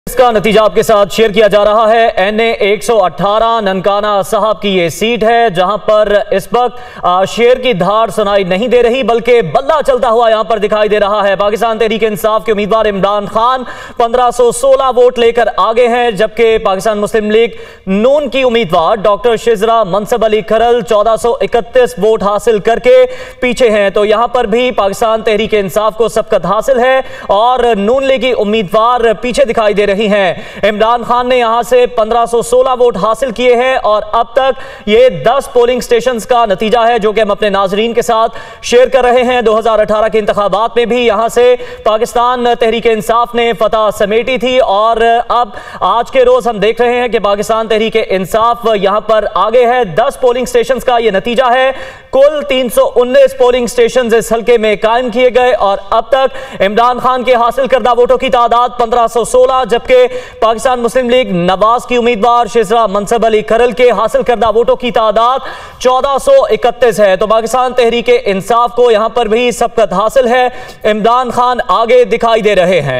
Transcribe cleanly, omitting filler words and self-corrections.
इसका नतीजा आपके साथ शेयर किया जा रहा है। NA 118 ननकाना साहब की ये सीट है जहां पर इस वक्त शेर की धार सुनाई नहीं दे रही बल्कि बल्ला चलता हुआ यहां पर दिखाई दे रहा है। पाकिस्तान तहरीक इंसाफ के उम्मीदवार इमरान खान 1516 वोट लेकर आगे हैं, जबकि पाकिस्तान मुस्लिम लीग नून की उम्मीदवार डॉक्टर शिजरा मनसब अली खरल 1431 वोट हासिल करके पीछे हैं। तो यहां पर भी पाकिस्तान तहरीक इंसाफ को सबकत हासिल है और नून लीगी उम्मीदवार पीछे दिखाई दे रही हैं। इमरान खान ने यहां से 1516 वोट हासिल किए हैं और अब तक ये 10 पोलिंग स्टेशंस का नतीजा है जो कि हम अपने नाजरीन के साथ शेयर कर रहे हैं। 2018 के इंतखाबात में भी यहां से पाकिस्तान तहरीक इंसाफ ने फतह समेटी थी और अब आज के रोज हम देख रहे हैं कि पाकिस्तान तहरीक इंसाफ यहां पर आगे है। 10 पोलिंग स्टेशंस का यह नतीजा है। कुल 319 पोलिंग स्टेशन इस हल्के में कायम किए गए और अब तक इमरान खान के हासिल करदा वोटों की तादाद 1516, जबकि पाकिस्तान मुस्लिम लीग नवाज की उम्मीदवार शिजरा मनसब अली खरल के हासिल करदा वोटों की तादाद 1431 है। तो पाकिस्तान तहरीक इंसाफ को यहां पर भी सबकत हासिल है। इमरान खान आगे दिखाई दे रहे हैं।